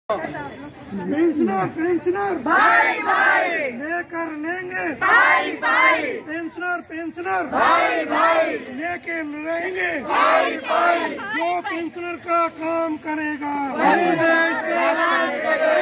Pensioner भाई भाई लेकर लेंगे भाई भाई, पेंशनर भाई भाई लेके रहेंगे भाई भाई। जो पेंशनर का काम करेगा वही देश में राज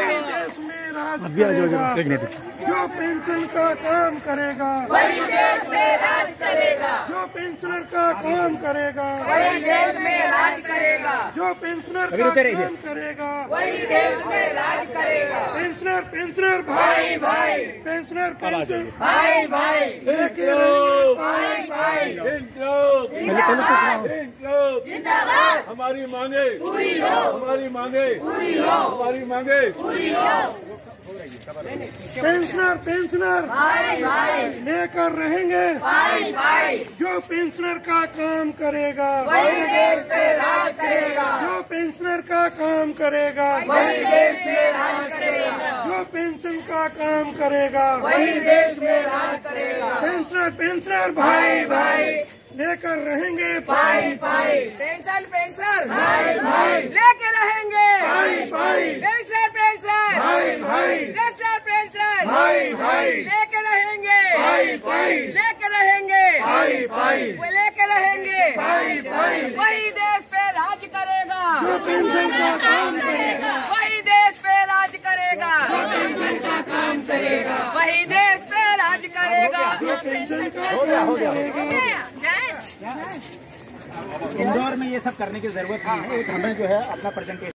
करेगा। जो पेंशन का काम करेगा वही देश में राज करेगा। जो पेंशनर का काम करेगा वही देश में राज करेगा। जो पेंशनर का काम करेगा वही देश में राज करेगा। पेंशनर भाई भाई, पेंशनर भाई भाई लेके भाई भाई। जिंदाबाद। हमारी मांगे पूरी हो, हमारी मांगे पूरी हो, हमारी मांगे पूरी हो। पेंशनर भाई भाई लेकर रहेंगे भाई भाई। जो पेंशनर का काम करेगा वही देश पे राज करेगा। जो पेंशनर का काम करेगा वही देश में राज करेगा। जो पेंशन का काम करेगा वही देश में राज करेगा। पेंशनर भाई भाई लेकर रहेंगे भाई भाई। पेंशनर भाई भाई लेके रहेंगे भाई भाई। पेंशनर भाई भाई पेंशनर भाई भाई लेके रहेंगे भाई भाई। लेके रहेंगे भाई भाई वो लेके रहेंगे भाई भाई। वही देश पे राज करेगा। जो पेंशन का काम करेगा वही देश पे राज करेगा। जो पेंशन का काम करेगा वही देश पे राज करेगा। जो पेंशन का काम करेगा। इंदौर में ये सब करने की जरूरत नहीं है। एक हमें जो है अपना प्रेजेंटेशन